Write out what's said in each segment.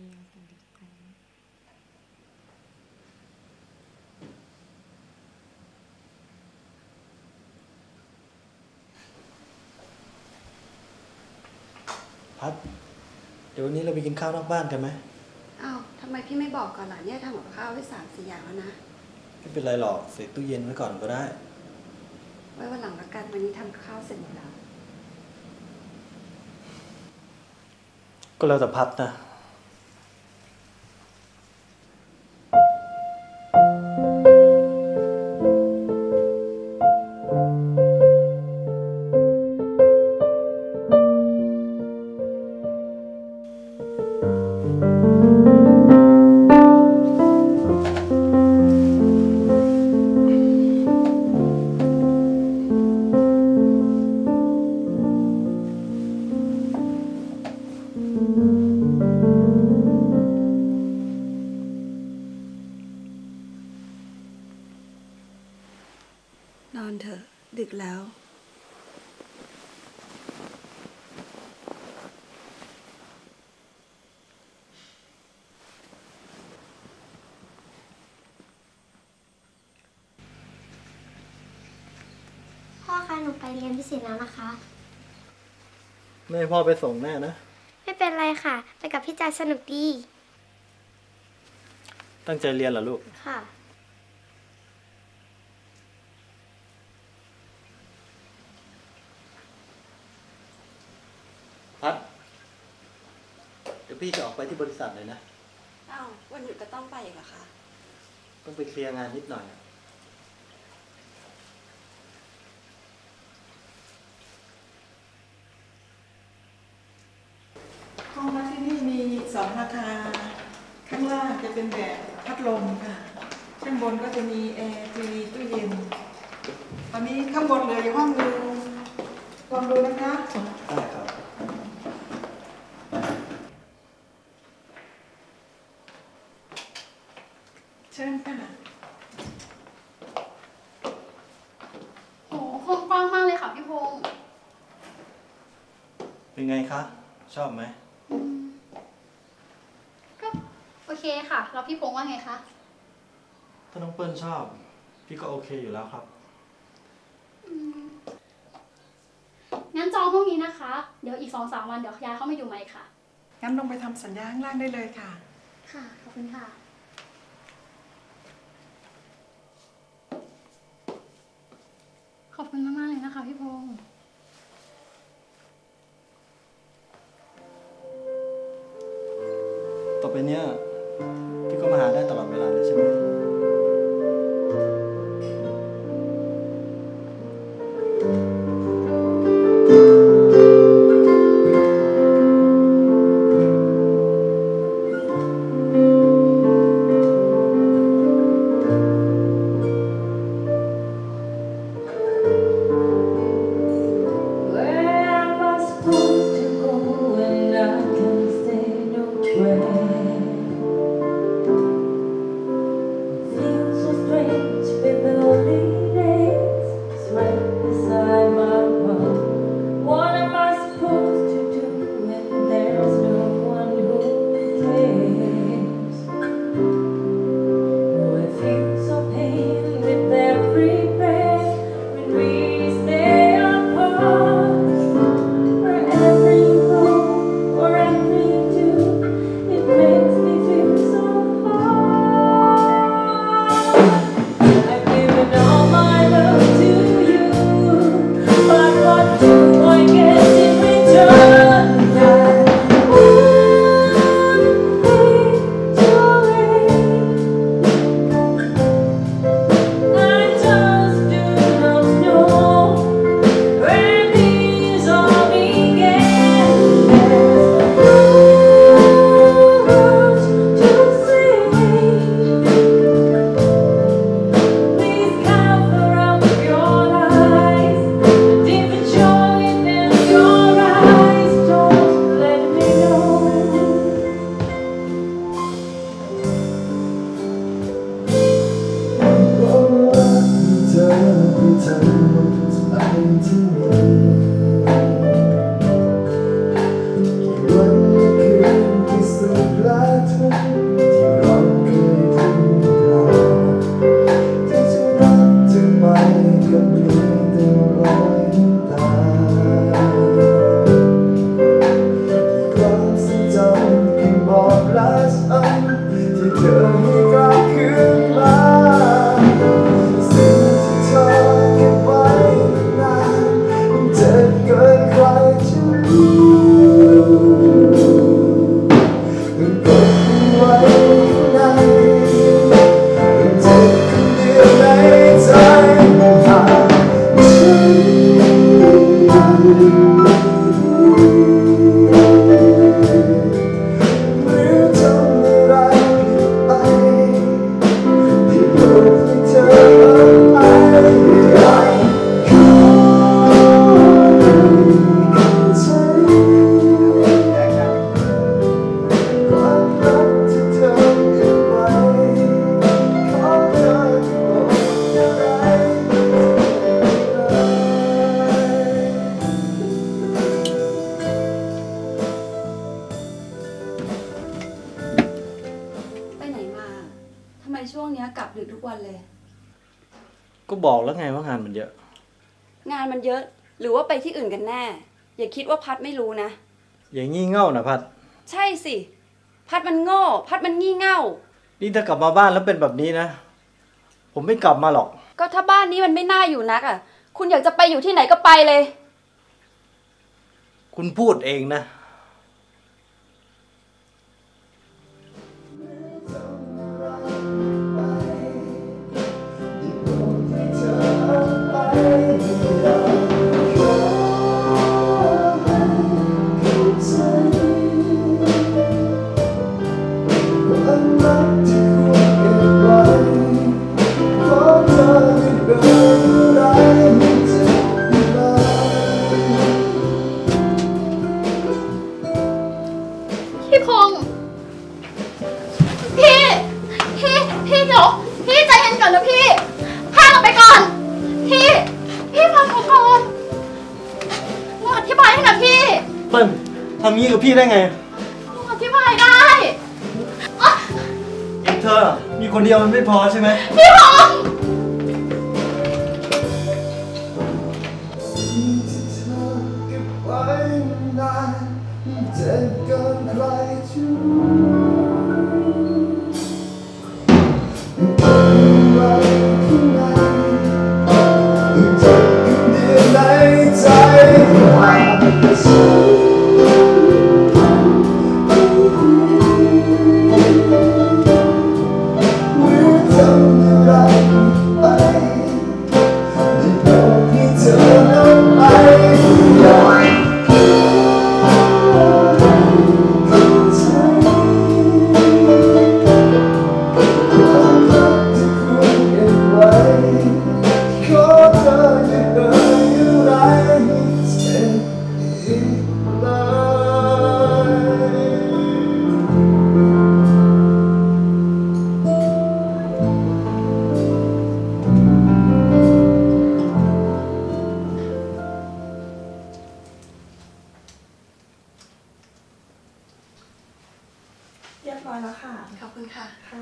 พัดเดี๋ยววันนี้เราไปกินข้าวนอกบ้านกันไหมอ้าวทำไมพี่ไม่บอกก่อนล่ะเนี่ยทำกับข้าวไว้3-4 อย่างแล้วนะไม่เป็นไรหรอกใส่ตู้เย็นไว้ก่อนก็ได้ไว้วันหลังละกันวันนี้ทำข้าวเสร็จหมดแล้วก็แล้วแต่พัดนะนอนเถอะดึกแล้วพ่อคะหนูไปเรียนพิเศษแล้วนะคะไม่ให้พ่อไปส่งแน่นะไม่เป็นไรค่ะไปกับพี่จาสนุกดีตั้งใจเรียนเหรอลูกค่ะพัดเดี๋ยวพี่จะออกไปที่บริษัทเลยนะอ้าววันหยุดก็ต้องไปอีกเหรอคะต้องไปเคลียร์งานนิดหน่อยห้องพักที่นี่มี2 ราคาข้างล่างจะเป็นแบบพัดลมค่ะข้างบนก็จะมีแอร์ทีวีตู้เย็นตอนนี้ข้างบนเหลืออยู่ห้องนึงลองดูนะคะได้ครับเชิญค่ะโหห้องกว้างมากเลยค่ะพี่พงษ์เป็นไงคะชอบไหมก็โอเคค่ะแล้วพี่พงษ์ว่าไงคะถ้าน้องเปิ้ลชอบพี่ก็โอเคอยู่แล้วครับงั้นจองห้องนี้นะคะเดี๋ยวอีก2-3 วันเดี๋ยวย้ายเข้ามาอยู่ใหม่ค่ะงั้นลงไปทำสัญญาข้างล่างได้เลยค่ะค่ะขอบคุณค่ะขอบคุณมากๆเลยนะคะพี่พงษ์ต่อไปเนี้ยพี่ก็มาหาได้ตลอดเวลาเลยใช่ไหมช่วงเนี้ยกลับดึกทุกวันเลยก็บอกแล้วไงว่างานมันเยอะงานมันเยอะหรือว่าไปที่อื่นกันแน่ อย่าคิดว่าพัดไม่รู้นะอย่างงี่เง่านะพัดใช่สิ พัดมันโง่พัดมันงี่เง่านี่ถ้ากลับมาบ้านแล้วเป็นแบบนี้นะ ผมไม่กลับมาหรอกก็ถ้าบ้านนี้มันไม่น่าอยู่นักอ่ะ คุณอยากจะไปอยู่ที่ไหนก็ไปเลยคุณพูดเองนะพี่พงษ์พี่เดี๋ยวพี่ใจเย็นก่อนนะพี่พาเราไปก่อน พี่ฟังหนูก่อนหนูอธิบายให้นะพี่เปิ้ลทำงี้กับพี่ได้ไงหนูอธิบายได้อ๊ะเองเธอ มีคนเดียวมันไม่พอใช่ไหมพี่พงษ์จะเกินใครจะรู้อะไรข้างในเจ็บคนเดียวในใจว่าฉันว่าทำอะไรไปได้บอกให้เธอนั้นไปอยากเรียบร้อยแล้วค่ะขอบคุณค่ะค่ะ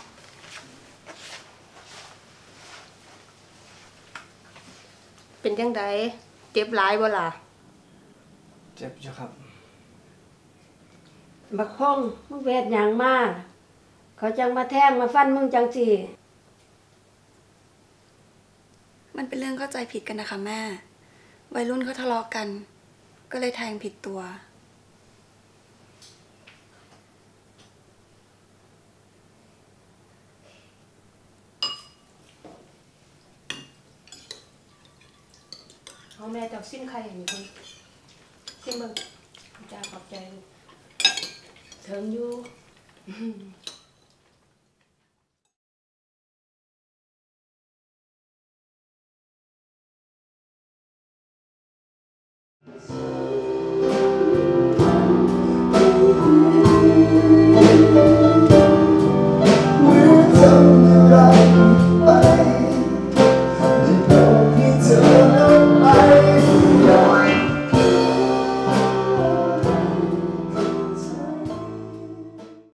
เป็นจังไดเจ็บหลายบ่ล่ะเจ็บจ้ะครับบักพ่องมึงเวทหยังมาเขาจังมาแทงมาฟันมึงจังสิมันเป็นเรื่องเข้าใจผิดกันนะคะแม่ วัยรุ่นเขาทะเลาะกัน ก็เลยแทงผิดตัวเอาแม่จับสิ้นไข่ให้เพิ่นสิ้นเบิ่งจ้าขอบใจลูกเถิงอยู่